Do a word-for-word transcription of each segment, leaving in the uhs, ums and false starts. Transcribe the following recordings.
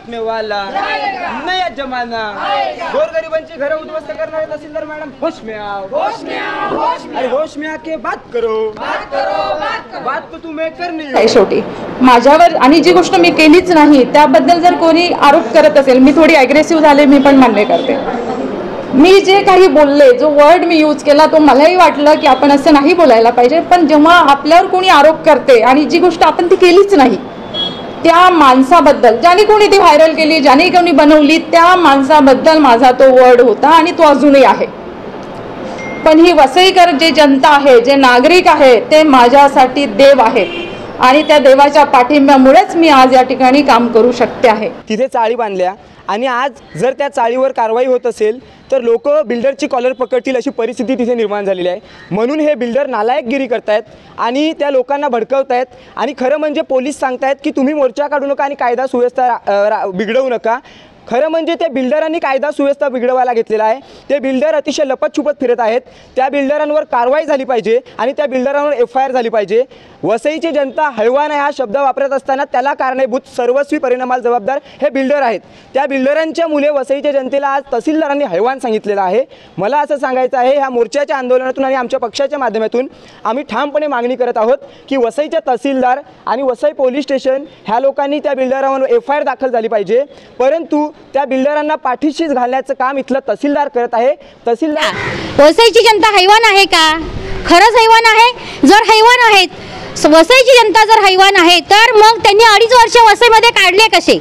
में वाला नया जमाना, गोरगरीबांची घरं उद्ध्वस्त करणारे तहसीलदार मॅडम होश में आओ, होश में आओ, होश में अरे होश में आके बात करो, बात करो, बात करो, बात तो तुम्हें करनी है शेवटी माझ्यावर आणि जी गोष्ट मी केलीच नाही त्याबद्दल जर कोणी आरोप करत असेल, मी थोडी अग्रेसिव्ह झाले, मी पण मान्य करते। मी जे काही बोलले, जो वर्ड मी यूज केला तो मलाही वाटलं की आपण असं नाही बोलायला पाहिजे, पण जेव्हा आपल्यावर कोणी आरोप करते आणि जी गोष्ट आपण ती केलीच नाही त्या माणसाबद्दल, ज्याने कोणी ती व्हायरल केली, ज्याने कोणी बनवली, त्या माणसाबद्दल माझा तो वर्ड होता आणि तो अजूनही आहे। पण ही वसईकर जे जनता आहे, जे नागरिक आहे, ते माझ्यासाठी देव आहेत आणि त्या देवाच्या पाठिंब्यामुळेच मी आज या ठिकाणी काम करू शकते आहे। तिथे चाळी बांधल्या आणि आज जर त्या चाळीवर कारवाई होत असेल तर लोक बिल्डरची कॉलर पकडतील अशी परिस्थिती तिथे निर्माण झालेली आहे। म्हणून हे बिल्डर नालायकगिरी करतायत आणि त्या लोकांना भडकवतायत आणि खरं म्हणजे पोलीस सांगतायत की तुम्ही मोर्चा काढू नका आणि कायदा सुव्यवस्था बिघडवू नका। खरं म्हणजे त्या बिल्डरांनी कायदा सुव्यवस्था बिघडवायला घेतलेला आहे। ते बिल्डर अतिशय लपतछुपत फिरत आहेत। त्या बिल्डरांवर कारवाई झाली पाहिजे आणि त्या बिल्डरांवर एफ आय आर झाली पाहिजे। वसईची जनता हैवान आहे हा शब्द वापरत असताना त्याला कारणीभूत सर्वस्वी परिणामाला जबाबदार हे बिल्डर आहेत। त्या बिल्डरांच्या मुले वसईच्या जनतेला आज तहसीलदारांनी हैवान सांगितलेलं आहे। मला असं सांगायचं आहे, ह्या मोर्चाच्या आंदोलनातून आणि आमच्या पक्षाच्या माध्यमातून आम्ही ठामपणे मागणी करत आहोत की वसईच्या तहसीलदार आणि वसई पोलीस स्टेशन ह्या लोकांनी त्या बिल्डरांवर एफ आय आर दाखल झाली पाहिजे, परंतु त्या बिल्डरांना पाठीशीच घालण्याचं काम इथलं तहसीलदार करत आहे। तहसीलदार वसईची जनता हैवान आहे का? खरंच हैवान आहे? जर हैवान आहेत, वसईची जनता जर हैवान आहे तर मग त्यांनी अडीच वर्ष वसईमध्ये काढले कसे?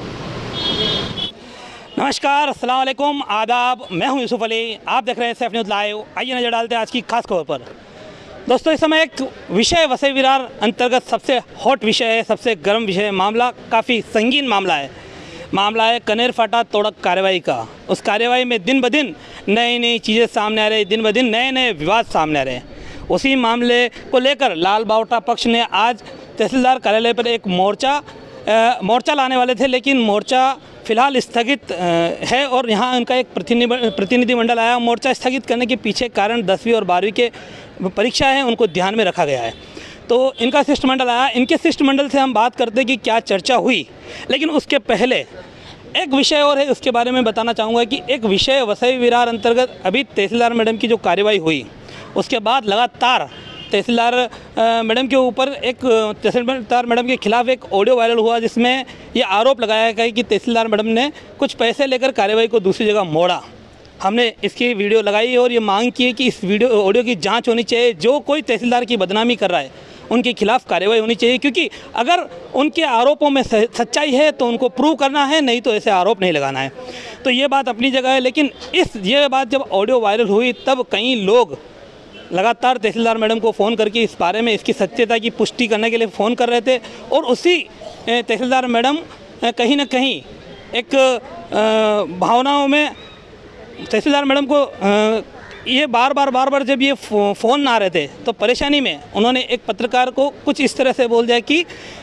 नमस्कार, अस्सलाम वालेकुम, आदाब। मैं हूं यूसुफ अली, आप देख रहे हैं सैफ न्यूज़ लाइव। आइए नजर डालते हैं आज की खास खबर पर। दोस्तों, इस समय एक विषय वसई विरार अंतर्गत सबसे हॉट विषय है, सबसे गर्म विषय है। मामला काफ़ी संगीन मामला है। मामला है कनेर फाटा तोड़क कार्रवाई का। उस कार्रवाई में दिन ब दिन नई नई चीज़ें सामने आ रही, दिन ब दिन नए नए विवाद सामने आ रहे हैं। उसी मामले को लेकर लाल बावटा पक्ष ने आज तहसीलदार कार्यालय पर एक मोर्चा आ, मोर्चा लाने वाले थे, लेकिन मोर्चा फ़िलहाल स्थगित है और यहाँ उनका एक प्रतिनिधि प्रतिनिधिमंडल आया। मोर्चा स्थगित करने के पीछे कारण दसवीं और बारहवीं के परीक्षा है, उनको ध्यान में रखा गया है। तो इनका शिष्टमंडल आया। इनके शिष्टमंडल से हम बात करते हैं कि क्या चर्चा हुई, लेकिन उसके पहले एक विषय और है, उसके बारे में बताना चाहूँगा कि एक विषय वसई विरार अंतर्गत अभी तहसीलदार मैडम की जो कार्रवाई हुई उसके बाद लगातार तहसीलदार मैडम के ऊपर एक तहसीलदार मैडम के खिलाफ एक ऑडियो वायरल हुआ, जिसमें ये आरोप लगाया गया कि तहसीलदार मैडम ने कुछ पैसे लेकर कार्रवाई को दूसरी जगह मोड़ा। हमने इसकी वीडियो लगाई और ये मांग की है कि इस वीडियो ऑडियो की जांच होनी चाहिए। जो कोई तहसीलदार की बदनामी कर रहा है उनके खिलाफ कार्रवाई होनी चाहिए, क्योंकि अगर उनके आरोपों में सच्चाई है तो उनको प्रूव करना है, नहीं तो ऐसे आरोप नहीं लगाना है। तो ये बात अपनी जगह है, लेकिन इस ये बात जब ऑडियो वायरल हुई तब कई लोग लगातार तहसीलदार मैडम को फ़ोन करके इस बारे में इसकी सत्यता की पुष्टि करने के लिए फ़ोन कर रहे थे। और उसी तहसीलदार मैडम कहीं ना कहीं एक भावनाओं में तहसीलदार मैडम को ये बार बार बार बार जब ये फ़ोन ना आ रहे थे तो परेशानी में उन्होंने एक पत्रकार को कुछ इस तरह से बोल दिया कि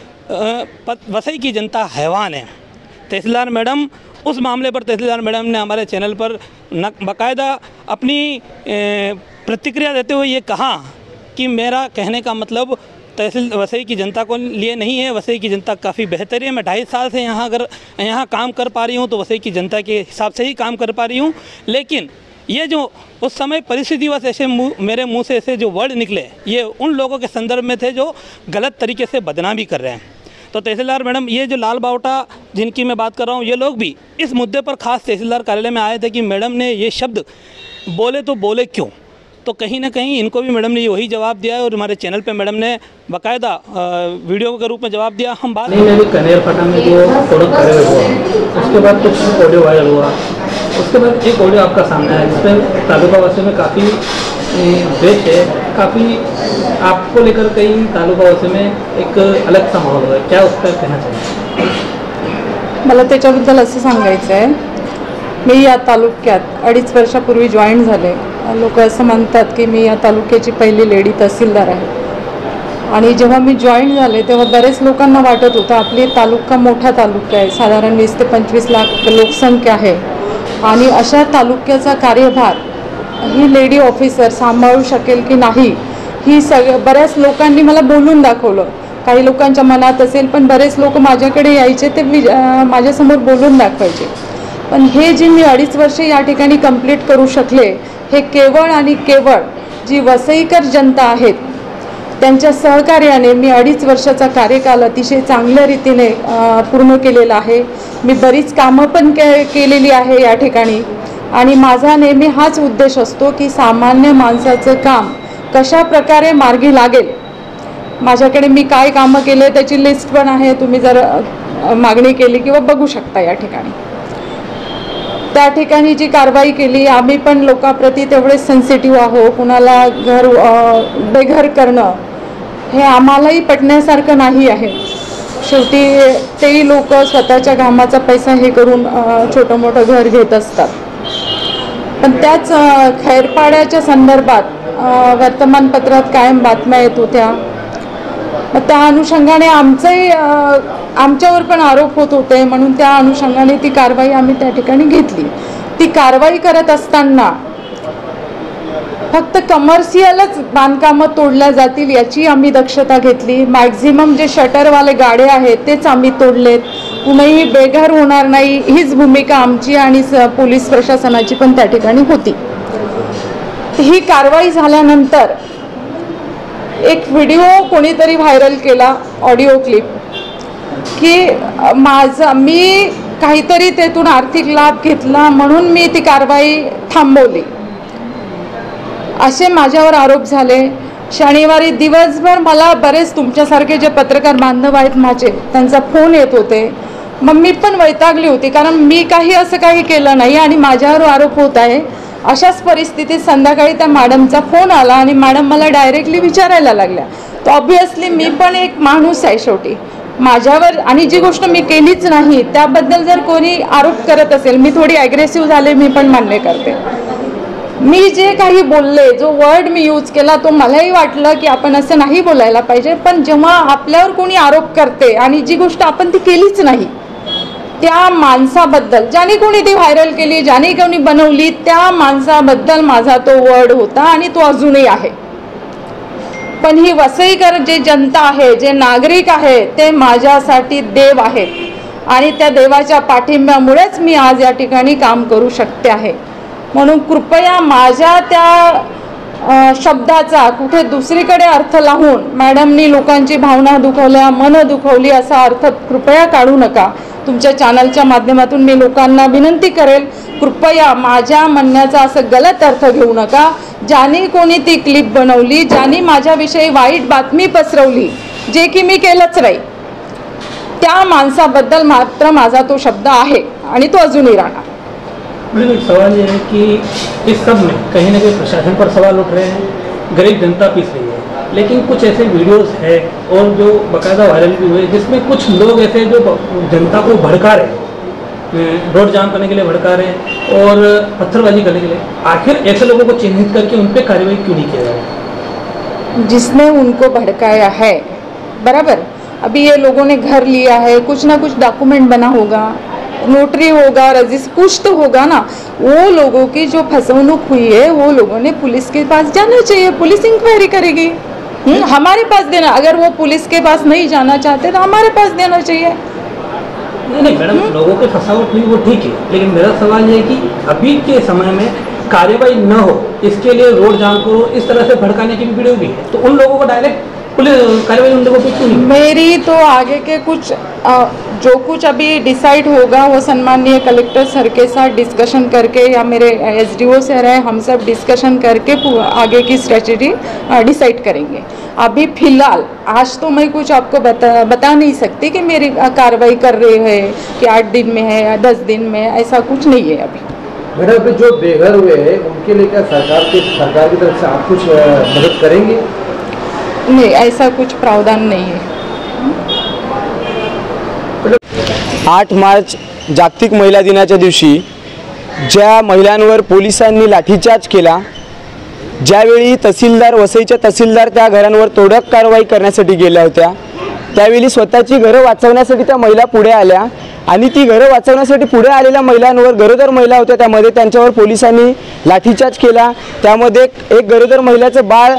वसई की जनता हैवान है। तहसीलदार मैडम उस मामले पर तहसीलदार मैडम ने हमारे चैनल पर न बाकायदा अपनी प्रतिक्रिया देते हुए ये कहा कि मेरा कहने का मतलब तहसील वसई की जनता को लिए नहीं है। वसई की जनता काफ़ी बेहतर है। मैं ढाई साल से यहाँ अगर यहाँ काम कर पा रही हूँ तो वसई की जनता के हिसाब से ही काम कर पा रही हूँ, लेकिन ये जो उस समय परिस्थितिवश ऐसे मुँह मेरे मुंह से ऐसे जो वर्ड निकले ये उन लोगों के संदर्भ में थे जो गलत तरीके से बदनामी कर रहे हैं। तो तहसीलदार मैडम, ये जो लाल बावटा जिनकी मैं बात कर रहा हूँ, ये लोग भी इस मुद्दे पर खास तहसीलदार कार्यालय में आए थे कि मैडम ने ये शब्द बोले तो बोले क्यों। तो कहीं ना कहीं इनको भी मैडम ने वही जवाब दिया है और हमारे चैनल पे मैडम ने बाकायदा वीडियो के रूप में जवाब दिया। हम बात नहीं, मैं कनेर फाटा में जो तोड़क कार्रवाई हुआ उसके बाद कुछ ऑडियो वायरल हुआ, उसके बाद एक ऑडियो आपका सामने आया जिसमें तालुका वासियों में काफ़ी द्वेष है, काफ़ी आपको लेकर कई तालुका वासियों में एक अलग सा माहौल हुआ है। क्या उस पर कहना चाहिए? मला त्याच्याबद्दल असं सांगायचं आहे, मी या तालुक्यात अडीच वर्षापूर्वी जॉईन झाले। लोक असं म्हणतात की मी या तालुक्याची पहिली लेडी तहसीलदार आहे आणि जेव्हा मी जॉईन झाले तेव्हा बरेच लोकांना वाटत होतं आपली तालुका मोठा तालुका आहे, साधारण वीस ते पंचवीस लाख लोकसंख्या आहे आणि अशा तालुक्याचा कार्यभार ही लेडी ऑफिसर सांभाळू शकेल की नाही ही सगळ्या बऱ्याच लोकांनी मला बोलून दाखवलं। काही लोकांच्या मनात असेल, पण बरेच लोक माझ्याकडे यायचे ते वि माझ्यासमोर बोलून दाखवायचे. पण हे जे मी अडीच वर्ष या ठिकाणी कंप्लीट करू शकले, हे केवळ आणि केवळ जी वसईकर जनता आहेत त्यांच्या सहकार्याने मी अडीच वर्षाचा कार्यकाल अतिशय चांगल्या रीतीने पूर्ण केलेला आहे. मी बरीच कामं पण के केलेली आहे या ठिकाणी. आणि माझा नेहमी हाच उद्देश असतो की सामान्य माणसाचं काम कशा प्रकारे मार्गी लागेल. माझ्याकडे मी काय कामं केले त्याची लिस्ट पण आहे, तुम्ही जर मागणी केली किंवा बघू शकता या ठिकाणी. त्या ठिकाणी जी कारवाई केली, आम्ही पण लोकांप्रती तेवढे सेन्सिटिव्ह आहो. कुणाला घर बेघर करणं हे आम्हालाही पटण्यासारखं नाही आहे. शेवटी तेही लोक स्वतःच्या घामाचा पैसा हे करून छोटं मोठं घर घेत असतात. पण त्याच खैरपाड्याच्या संदर्भात वर्तमानपत्रात कायम बातम्या येत होत्या. मग त्या अनुषंगाने आमचंही आमच्यावर पण आरोप होत होते, म्हणून त्या अनुषंगाने ती कारवाई आम्ही त्या ठिकाणी घेतली. ती कारवाई करत असताना फक्त कमर्शियलच बांधकामं तोडल्या जातील याची आम्ही दक्षता घेतली. मॅक्झिमम जे शटरवाले गाडे आहेत तेच आम्ही तोडलेत. कुणीही बेघर होणार नाही हीच भूमिका आमची आणि पोलीस प्रशासनाची पण त्या ठिकाणी होती. ही कारवाई झाल्यानंतर एक व्हिडिओ कोणीतरी व्हायरल केला, ऑडिओ क्लिप, की माझा मी काहीतरी त्यातून आर्थिक लाभ घेतला म्हणून मी ती कारवाई थांबवली असे माझ्यावर आरोप झाले. शनिवारी दिवसभर मला बरेच तुमच्यासारखे जे पत्रकार बांधव आहेत माझे त्यांचा फोन येत होते. मग मी पण वैतागली होती, कारण मी काही असं काही केलं नाही आणि माझ्यावर आरोप होत आहे. अशाच परिस्थितीत संध्याकाळी त्या मॅडमचा फोन आला आणि मॅडम मला डायरेक्टली विचारायला लागल्या. तर ऑब्व्हियसली मी पण एक माणूस आहे शेवटी, माझ्यावर आणि जी गोष्ट मी केलीच नाही त्याबद्दल जर कोणी आरोप करत असेल, मी थोडी ॲग्रेसिव्ह झाले मी पण मान्य करते. मी जे काही बोलले, जो वर्ड मी यूज केला तो मलाही वाटलं की आपण असं नाही बोलायला पाहिजे. पण जेव्हा आपल्यावर कोणी आरोप करते आणि जी गोष्ट आपण ती केलीच नाही त्या माणसाबद्दल, ज्याने कोणी ती व्हायरल केली, ज्याने कोणी बनवली, त्या माणसाबद्दल माझा तो वर्ड होता आणि तो अजूनही आहे. पण ही वसईकर जे जनता आहे, जे नागरिक आहे, ते माझ्यासाठी देव आहेत आणि त्या देवाच्या पाठिंब्यामुळेच मी आज या ठिकाणी काम करू शकते आहे. म्हणून कृपया माझ्या त्या शब्दाचा कुठे दुसरीकडे अर्थ लावून मॅडमनी लोकांची भावना दुखवल्या, मन दुखवली असा अर्थ कृपया काढू नका. तुमच्या चॅनलच्या माध्यमातून मी लोकांना विनंती करेल, कृपया माझ्या म्हणण्याचा असं गलत अर्थ घेऊ नका. ज्याने कोणी ती क्लिप बनवली, ज्याने माझ्याविषयी वाईट बातमी पसरवली, जे की मी केलंच नाही, त्या माणसाबद्दल मात्र माझा तो शब्द आहे आणि तो अजूनही राहणार. मैडम एक सवाल ये है कि इस सब में कहीं ना कहीं प्रशासन पर सवाल उठ रहे हैं, गरीब जनता पीस रही है, लेकिन कुछ ऐसे वीडियोस है और जो बाकायदा वायरल भी हुए जिसमें कुछ लोग ऐसे जो जनता को भड़का रहे हैं, रोड जाम करने के लिए भड़का रहे हैं और पत्थरबाजी करने के लिए. आखिर ऐसे लोगों को चिन्हित करके उन पर कार्रवाई क्यों नहीं किया जाए? जिसने उनको भड़काया है, बराबर, अभी ये लोगों ने घर लिया है, कुछ ना कुछ डॉक्यूमेंट बना होगा, नोटरी होगा, रजिस्टर कुछ तो होगा ना. वो लोगों की जो फसवणूक हुई है वो लोगों ने पुलिस के पास जाना चाहिए, पुलिस इंक्वायरी करेगी. हुँ? हमारे पास देना, अगर वो पुलिस के पास नहीं जाना चाहते तो हमारे पास देना चाहिए. नहीं नहीं मैडम, लोगों के फसावट हुई वो ठीक है, लेकिन मेरा सवाल ये है कि अभी के समय में कार्रवाई न हो इसके लिए रोड जाम करो, इस तरह से भड़काने की भी वीडियो भी है, तो उन लोगों को डायरेक्ट पुलिस कार्रवाई उन लोगों पे क्यों नहीं? मेरी तो आगे के कुछ आ, जो कुछ अभी डिसाइड होगा वो सम्माननीय कलेक्टर सर के साथ डिस्कशन करके या मेरे एसडीओ सर है, हम सब डिस्कशन करके आगे की स्ट्रेटजी डिसाइड करेंगे. अभी फिलहाल आज तो मैं कुछ आपको बता बता नहीं सकती कि मेरी कार्रवाई कर रही है कि आठ दिन में है या दस दिन में, ऐसा कुछ नहीं है अभी. मैडम जो बेघर हुए हैं उनके लिए क्या सरकार के सरकार की तरफ से आप कुछ मदद करेंगे? नहीं, ऐसा कुछ प्रावधान नहीं है. आठ मार्च जागतिक महिला दिनाच्या दिवशी ज्या महिलांवर पोलिसांनी लाठीचार्ज केला, ज्यावेळी तहसीलदार वसईच्या तहसीलदार त्या घरांवर तोडक कारवाई करण्यासाठी गेल्या होत्या, त्यावेळी स्वतःची घरं वाचवण्यासाठी त्या महिला पुढे आल्या आणि ती घरं वाचवण्यासाठी पुढे आलेल्या महिलांवर, गरोदर महिला होत्या त्यामध्ये, त्यांच्यावर पोलिसांनी लाठीचार्ज केला. त्यामध्ये एक गरोदर महिलाचं बाळ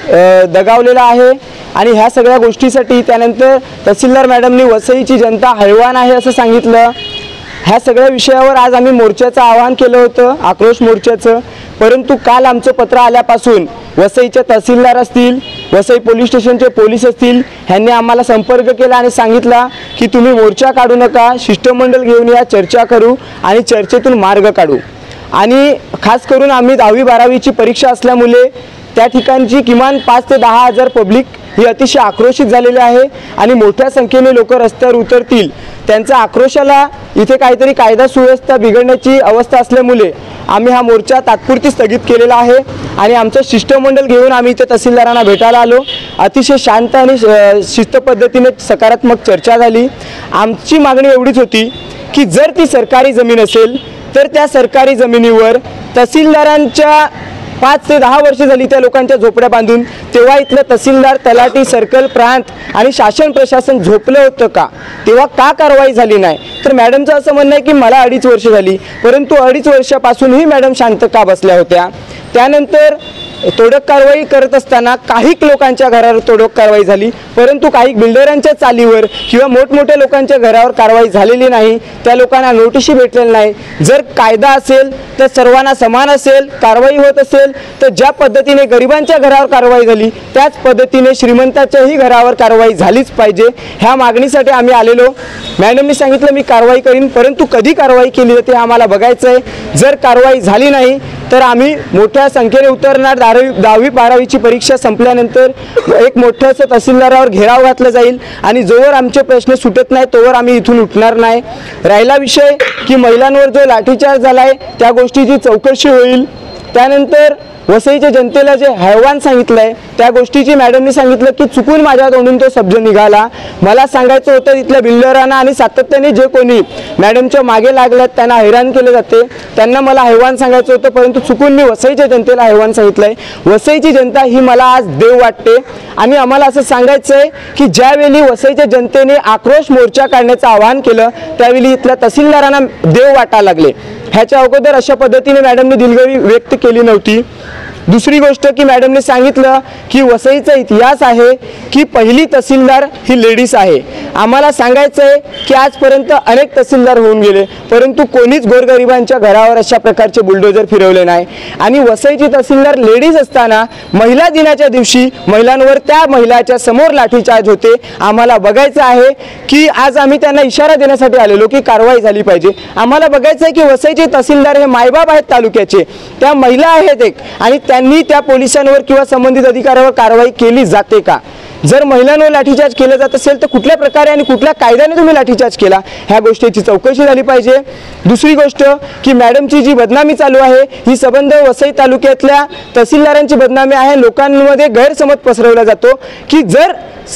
अ, दगावलेला आहे आणि ह्या सगळ्या गोष्टीसाठी त्यानंतर तहसीलदार मॅडमनी वसईची जनता हैवान आहे असं सांगितलं. ह्या सगळ्या विषयावर आज आम्ही मोर्चाचं आवाहन केलं होतं, आक्रोश मोर्चाचं. परंतु काल आमचं पत्र आल्यापासून वसईचे तहसीलदार असतील, वसई पोलीस स्टेशनचे पोलीस असतील, ह्यांनी आम्हाला संपर्क केला आणि सांगितला की तुम्ही मोर्चा काढू नका, शिष्टमंडळ घेऊन या, चर्चा करू आणि चर्चेतून मार्ग काढू. आणि खास करून आम्ही दहावी बारावीची परीक्षा असल्यामुळे त्या ठिकाणची किमान पाच ते दहा हजार पब्लिक ही अतिशय आक्रोशित झालेली आहे आणि मोठ्या संख्येने लोक रस्त्यावर उतरतील. त्यांच्या आक्रोशाला इथे काहीतरी कायदा सुव्यवस्था बिघडण्याची अवस्था असल्यामुळे आम्ही हा मोर्चा तात्पुरती स्थगित केलेला आहे आणि आमचं शिष्टमंडळ घेऊन आम्ही इथे तहसीलदारांना भेटायला आलो. अतिशय शांत आणि शिस्त पद्धतीने सकारात्मक चर्चा झाली. आमची मागणी एवढीच होती की जर ती सरकारी जमीन असेल तर त्या सरकारी जमिनीवर तहसीलदारांच्या पाच ते दहा वर्ष झाली त्या लोकांच्या झोपड्या बांधून, तेव्हा इथलं तहसीलदार, तलाठी, सर्कल, प्रांत आणि शासन प्रशासन झोपलं होतं का? तेव्हा का कारवाई झाली नाही? तर मॅडमचं असं म्हणणं आहे की मला अडीच वर्ष झाली, परंतु अडीच वर्षापासूनही मॅडम शांत का बसल्या होत्या? त्यानंतर तोडक कारवाई करत असताना काही लोकांच्या घरावर तोडक कारवाई झाली, परंतु काही बिल्डरांच्या चालीवर किंवा मोठमोठ्या लोकांच्या घरावर कारवाई झालेली नाही. त्या लोकांना नोटीशी भेटलेली नाही. जर कायदा असेल तर सर्वांना समान असेल, कारवाई होत असेल तर ज्या पद्धतीने गरिबांच्या घरावर कारवाई झाली त्याच पद्धतीने श्रीमंताच्याही घरावर कारवाई झालीच पाहिजे. ह्या मागणीसाठी आम्ही आलेलो. मॅडमनी सांगितलं मी कारवाई करीन, परंतु कधी कारवाई केली जाते हे आम्हाला बघायचं आहे. जर कारवाई झाली नाही तर आम्ही मोठ्या संख्येने उतरणार. दहावी दहावी बारावीची परीक्षा संपल्यानंतर एक मोठं असं तहसीलदारावर घेराव घातला जाईल आणि जोवर आमचे प्रश्न सुटत नाही तोवर आम्ही इथून उठणार नाही. राहिला विषय की महिलांवर जो लाठीचार्ज झाला आहे त्या गोष्टीची चौकशी होईल. त्यानंतर वसईच्या जनतेला जे हैवान सांगितलं आहे त्या गोष्टीची मॅडमनी सांगितलं की चुकून माझ्या तोंडून तो शब्द निघाला. मला सांगायचं होतं इथल्या बिल्डरांना आणि सातत्याने जे कोणी मॅडमच्या मागे लागल्यात त्यांना हैराण केले जाते, त्यांना मला हैवान सांगायचं होतं, परंतु चुकून मी वसईच्या जनतेला हैवान सांगितलं आहे. वसईची जनता ही मला आज देव वाटते आणि आम्हाला असं सांगायचं आहे की ज्यावेळी वसईच्या जनतेने आक्रोश मोर्चा काढण्याचं आवाहन केलं त्यावेळी इथल्या तहसीलदारांना देव वाटायला लागले. ह्याच्या अगोदर अशा पद्धतीने मॅडमने दिलगिरी व्यक्त केली नव्हती. दुसरी गोष्ट की मॅडमने सांगितलं की वसईचा इतिहास आहे की पहिली तहसीलदार ही लेडीज आहे. आम्हाला सांगायचं आहे की आजपर्यंत अनेक तहसीलदार होऊन गेले, परंतु कोणीच गोरगरिबांच्या घरावर अशा प्रकारचे बुलडोजर फिरवले नाही. आणि वसईची तहसीलदार लेडीज असताना महिला दिनाच्या दिवशी महिलांवर त्या महिलाच्या समोर लाठीचार्ज होते. आम्हाला बघायचं आहे की आज आम्ही त्यांना इशारा देण्यासाठी आलेलो की कारवाई झाली पाहिजे. आम्हाला बघायचं आहे की वसईचे तहसीलदार हे मायबाप आहेत तालुक्याचे, त्या महिला आहेत एक, आणि त्यांनी त्या पोलिसांवर किंवा संबंधित अधिकाऱ्यावर कारवाई केली जाते का? जर महिलांवर लाठीचार्ज केलं जात असेल तर कुठल्या प्रकारे आणि कुठल्या कायद्याने तुम्ही लाठीचार्ज केला ह्या गोष्टीची चौकशी झाली पाहिजे. दुसरी गोष्ट की मॅडमची जी बदनामी चालू आहे ही संबंध वसई तालुक्यातल्या तहसीलदारांची बदनामी आहे. लोकांमध्ये गैरसमज पसरवला जातो की जर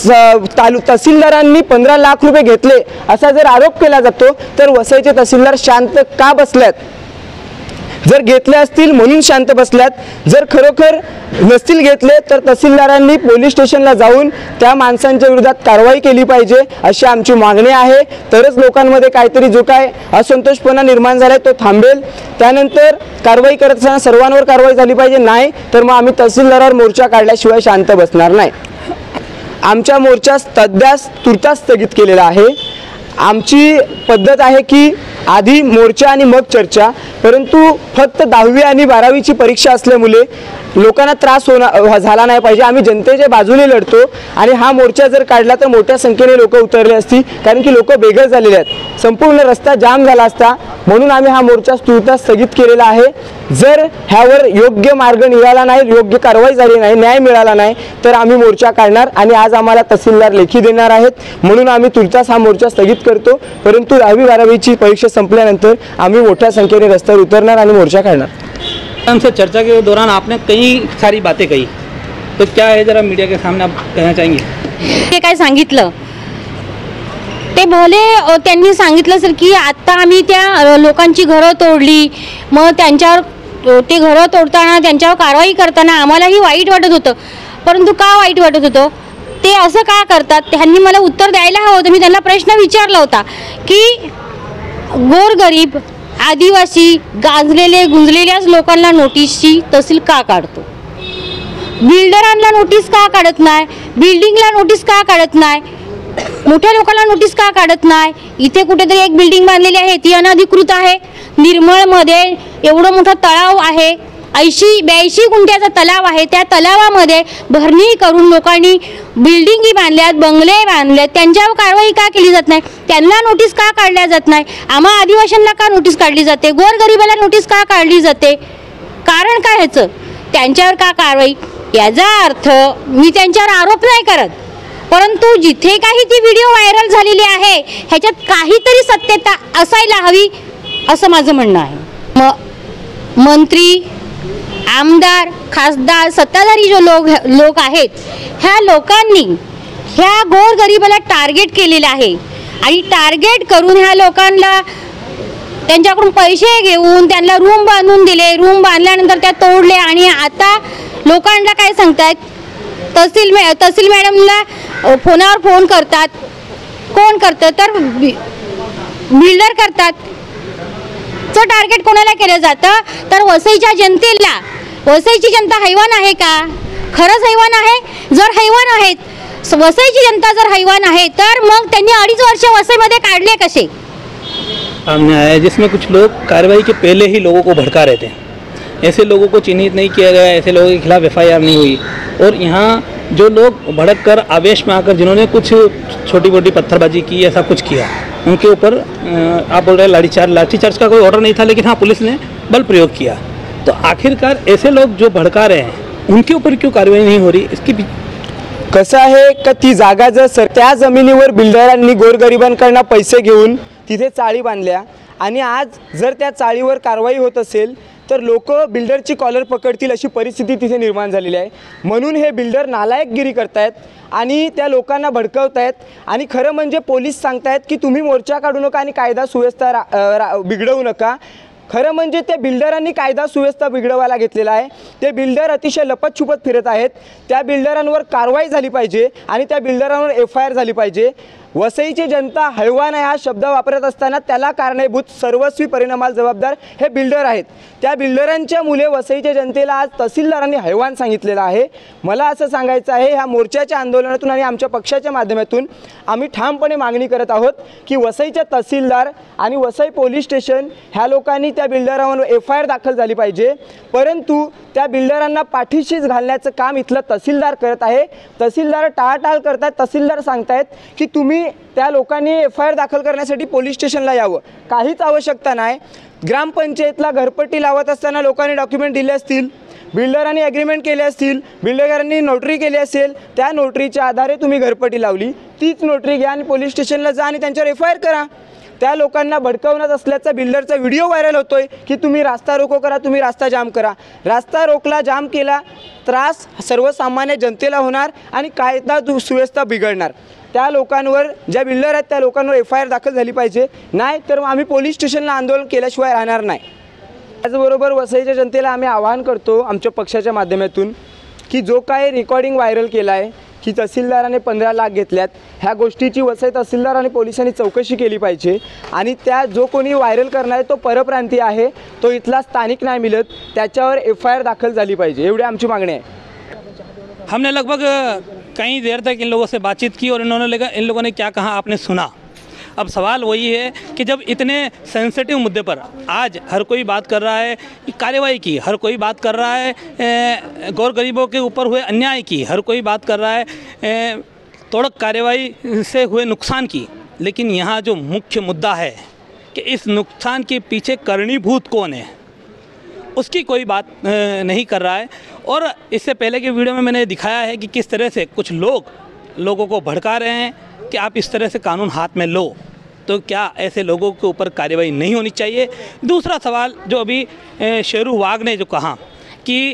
तालु तहसीलदारांनी पंधरा लाख रुपये घेतले असा जर आरोप केला जातो तर वसईचे तहसीलदार शांत का बसल्यात? जर घेतले असतील म्हणून शांत बसल्यात, जर खरोखर नसतील घेतले तर तहसीलदारांनी पोलीस स्टेशनला जाऊन त्या माणसांच्या विरोधात कारवाई केली पाहिजे अशी आमची मागणी आहे. तरच लोकांमध्ये काहीतरी जो काय असंतोषपणा निर्माण झाला तो थांबेल. त्यानंतर कारवाई करत असताना सर्वांवर कारवाई झाली पाहिजे, नाही तर मग आम्ही तहसीलदारावर मोर्चा काढल्याशिवाय शांत बसणार नाही. आमच्या मोर्चा सध्यास तुर्तास स्थगित केलेला आहे. आमची पद्धत आहे की आधी मोर्चा आणि मग चर्चा, परंतु फक्त दहावी आणि बारावीची परीक्षा असल्यामुळे लोकांना त्रास होणार झाला नाही पाहिजे. आम्ही जनतेच्या बाजूने लढतो आणि हा मोर्चा जर काढला तर मोठ्या संख्येने लोक उतरले असतील, कारण की लोक बेघर झालेले आहेत. संपूर्ण रस्ता जाम झाला असता, म्हणून आम्ही हा मोर्चा तुर्तास स्थगित केलेला आहे. जर ह्यावर योग्य मार्ग निघाला नाही, योग्य कारवाई झाली नाही, न्याय मिळाला नाही तर आम्ही मोर्चा काढणार आणि आज आम्हाला तहसीलदार लेखी देणार आहेत, म्हणून आम्ही तुर्तास हा मोर्चा स्थगित करतो. परंतु दहावी बारावीची परीक्षा संपल्यानंतर आम्ही मोठ्या संख्येने रस्त्यावर उतरणार आणि मोर्चा काढणार. हमसे चर्चा के दौरान आपने कई सारी बातें कही, तो क्या है जरा मीडिया के सामने आप कहना चाहेंगे? ते काय सांगितलं ते भले अ, त्यांनी सांगितलं सर की आत्ता आम्ही त्या अ, लोकांची घरं तोडली, मग त्यांच्यावर अ, ते घरं तोडताना त्यांच्यावर कारवाई करताना आम्हालाही वाईट वाटत होतं. परंतु का वाईट वाटत होतं ते असं का करतात त्यांनी मला उत्तर द्यायला हवं होतं. मी त्यांना प्रश्न विचारला होता की गोरगरीब आदिवासी गांजलेले गुंजलेल्याच लोकांना नोटीसची तहसील का काढतो? बिल्डरांना नोटीस का काढत नाही, बिल्डिंगला नोटीस का काढत नाही, मोठ्या लोकांना नोटीस का काढत नाही? इथे कुठेतरी एक बिल्डिंग बांधलेली आहे ती अनधिकृत आहे. निर्मळमध्ये एवढं मोठं तलाव आहे, ऐंशी ब्याऐंशी गुंठ्याचा तलाव आहे. त्या तलावामध्ये भरणी करून लोकांनी बिल्डिंगी बांधल्यात, बंगले बांधलेत. त्यांच्यावर कारवाई का केली जात नाही? त्यांना नोटीस का काढल्या जात नाही? आम्हा आदिवासींना का नोटीस काढली जाते? गोरगरिबाला नोटीस का काढली जाते? कारण काय ह्याचं? त्यांच्यावर का कारवाई? याचा अर्थ मी त्यांच्यावर आरोप नाही करत, परंतु जिथे काही ती व्हिडिओ व्हायरल झालेली आहे ह्याच्यात काहीतरी सत्यता असायला हवी असं माझं म्हणणं आहे. म मंत्री, आमदार, खासदार, सत्ताधारी जो लोक लोक आहेत ह्या लोकांनी ह्या गोरगरिबाला टार्गेट केलेलं आहे आणि टार्गेट करून ह्या लोकांना त्यांच्याकडून पैसे घेऊन त्यांना रूम बांधून दिले. रूम बांधल्यानंतर त्या तोडले आणि आता लोकांना काय सांगतात? तहसील मॅ तहसील मॅडमला फोनावर फोन करतात. कोण करतं? तर बिल्डर करतात. चं टार्गेट कोणाला केलं जातं? तर वसईच्या जनतेला. वसईची जनता हैवान आहे का? खरंच हैवान आहे? जर हैवान आहेत, वसईची जनता जर हैवान आहे तर मग त्यांनी अडीच वर्ष वसईमध्ये काढले कसे? सामने आया है जिसमें कुछ लोग कार्रवाई के पहले ही लोगों को भड़का रहे थे. ऐसे लोगों को चिन्हित नहीं किया गया, ऐसे लोगों के खिलाफ एफ आई आर नहीं हुई. और यहाँ जो लोग भड़क कर आवेश में आकर जिन्होंने कुछ छोटी मोटी पत्थरबाजी की, ऐसा कुछ किया, उनके ऊपर आप बोल रहे हैं लाठीचार्ज. लाठीचार्ज का कोई ऑर्डर नहीं था, लेकिन हाँ पुलिस ने बल प्रयोग किया. तो आखिरकार ऐसे लोग जो भड़का रहे हैं उनके ऊपर क्यों कार्रवाई नहीं हो रही? इसकी कसं आहे का ती जागा जर सर त्या जमिनीवर बिल्डरांनी गोरगरिबांकडनं पैसे घेऊन तिथे चाळी बांधल्या आणि आज जर त्या चाळीवर कारवाई होत असेल तर लोक बिल्डरची कॉलर पकडतील अशी परिस्थिती तिथे निर्माण झालेली आहे. म्हणून हे बिल्डर नालायकगिरी करतायत आणि त्या लोकांना भडकवतायत. आणि खरं म्हणजे पोलीस सांगतायत की तुम्ही मोर्चा काढू नका आणि कायदा सुव्यवस्था रा, रा बिघडवू नका. खरं म्हणजे त्या बिल्डरांनी कायदा सुव्यवस्था बिघडवायला घेतलेला आहे. ते बिल्डर अतिशय लपतछुपत फिरत आहेत. त्या बिल्डरांवर कारवाई झाली पाहिजे आणि त्या बिल्डरांवर एफ आय आर झाली पाहिजे. वसईची जनता हैवान आहे हा शब्द वापरत असताना त्याला कारणीभूत सर्वस्वी परिणामाला जबाबदार हे बिल्डर आहेत. त्या बिल्डरांच्या मुले वसईच्या जनतेला आज तहसीलदारांनी हैवान सांगितलेलं आहे. मला असं सांगायचं आहे, ह्या मोर्चाच्या आंदोलनातून आणि आमच्या पक्षाच्या माध्यमातून आम्ही ठामपणे मागणी करत आहोत की वसईच्या तहसीलदार आणि वसई पोलीस स्टेशन ह्या लोकांनी त्या बिल्डरांवर एफ आय आर दाखल झाली पाहिजे. परंतु त्या बिल्डरांना पाठीशीच घालण्याचं काम इथलं तहसीलदार करत आहे. तहसीलदार टाळाटाळ करतात. तहसीलदार सांगतायत की तुम्ही त्या लोकांनी एफ आय आर दाखल करण्यासाठी पोलीस स्टेशनला यावं. काहीच आवश्यकता नाही. ग्रामपंचायतला घरपट्टी लावत असताना लोकांनी डॉक्युमेंट दिले असतील, बिल्डरांनी ॲग्रीमेंट केले असतील, बिल्डरांनी नोटरी केली असेल, त्या नोटरीच्या आधारे तुम्ही घरपट्टी लावली, तीच नोटरी घ्या आणि पोलीस स्टेशनला जा आणि त्यांच्यावर एफ आय आर करा. त्या लोकांना भडकवण्यात असल्याचा बिल्डरचा व्हिडिओ व्हायरल होतोय की तुम्ही रास्ता रोको करा, तुम्ही रास्ता जाम करा. रास्ता रोकला, जाम केला, त्रास सर्वसामान्य जनतेला होणार आणि कायदा सुव्यवस्था बिघडणार. त्या लोकांवर, ज्या बिल्डर आहेत त्या लोकांवर एफ आय आर दाखल झाली पाहिजे. नाही तर आम्ही पोलीस स्टेशनला आंदोलन केल्याशिवाय राहणार नाही. त्याचबरोबर वसईच्या जनतेला आम्ही आवाहन करतो आमच्या पक्षाच्या माध्यमातून की जो काय रेकॉर्डिंग व्हायरल केला आहे की तहसीलदाराने पंधरा लाख घेतल्यात, ह्या गोष्टीची वसई तहसीलदार आणि पोलिसांनी चौकशी केली पाहिजे. आणि त्या जो कोणी व्हायरल करणार तो परप्रांतीय आहे, तो इथला स्थानिक नाही मिळत, त्याच्यावर एफ आय आर दाखल झाली पाहिजे. एवढी आमची मागणी आहे. हमने लगभग कई देर तक इन लोगों से बातचीत की और इन्होंने लगा इन लोगों ने क्या कहा आपने सुना. अब सवाल वही है कि जब इतने सेंसिटिव मुद्दे पर आज हर कोई बात कर रहा है कार्रवाई की, हर कोई बात कर रहा है गौर गरीबों के ऊपर हुए अन्याय की, हर कोई बात कर रहा है तोड़क कार्रवाई से हुए नुकसान की, लेकिन यहाँ जो मुख्य मुद्दा है कि इस नुकसान के पीछे कारणीभूत कौन है उसकी कोई बात नहीं कर रहा है. और इससे पहले के वीडियो में मैंने दिखाया है कि किस तरह से कुछ लोग लोगों को भड़का रहे हैं कि आप इस तरह से कानून हाथ में लो. तो क्या ऐसे लोगों के ऊपर कार्रवाई नहीं होनी चाहिए? दूसरा सवाल जो अभी शेरू वाघ ने जो कहा कि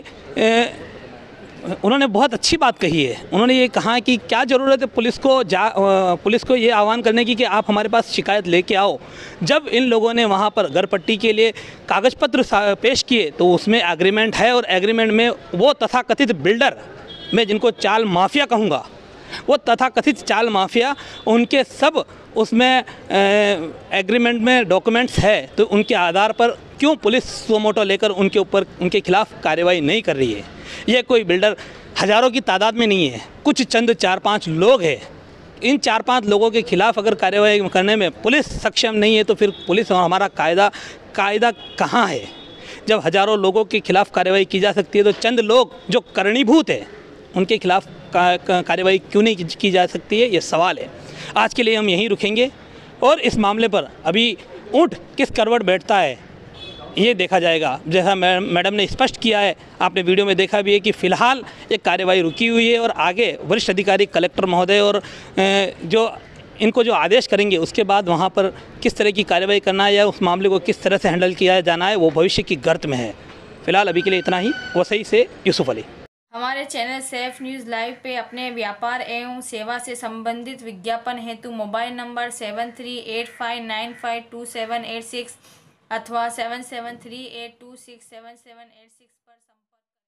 उन्होंने बहुत अच्छी बात कही है. उन्होंने ये कहा कि क्या ज़रूरत है पुलिस को जा पुलिस को ये आह्वान करने की कि आप हमारे पास शिकायत लेके आओ. जब इन लोगों ने वहाँ पर घरपट्टी के लिए कागज़ पत्र पेश किए तो उसमें एग्रीमेंट है और एग्रीमेंट में वो तथाकथित बिल्डर, मैं जिनको चाल माफिया कहूँगा, वो तथाकथित चाल माफिया, उनके सब उसमें एग्रीमेंट में डॉक्यूमेंट्स है. तो उनके आधार पर क्यों पुलिस सुमोटो लेकर उनके ऊपर उनके खिलाफ कार्रवाई नहीं कर रही है? ये कोई बिल्डर हज़ारों की तादाद में नहीं है, कुछ चंद चार पांच लोग हैं। इन चार पांच लोगों के खिलाफ अगर कार्रवाई करने में पुलिस सक्षम नहीं है तो फिर पुलिस और हमारा कायदा कायदा कहाँ है? जब हज़ारों लोगों के खिलाफ कार्रवाई की जा सकती है तो चंद लोग जो करणीभूत है उनके खिलाफ कार्रवाई क्यों नहीं की जा सकती है, ये सवाल है। आज के लिए हम यहीं रुकेंगे और इस मामले पर अभी ऊँट किस करवट बैठता है ये देखा जाएगा। जैसा मैडम ने स्पष्ट किया है, आपने वीडियो में देखा भी है कि फ़िलहाल ये कार्रवाई रुकी हुई है और आगे वरिष्ठ अधिकारी कलेक्टर महोदय और जो इनको जो आदेश करेंगे उसके बाद वहाँ पर किस तरह की कार्रवाई करना है या उस मामले को किस तरह से हैंडल किया जाना है वो भविष्य की गर्त में है। फ़िलहाल अभी के लिए इतना ही। वसई से यूसुफ अली। हमारे चैनल सेफ न्यूज़ लाइव पे अपने व्यापार एवं सेवा से संबंधित विज्ञापन हेतु mobile number seven three eight five nine five two seven eight six अथवा seven seven three eight two six seven seven eight six पर संपर्क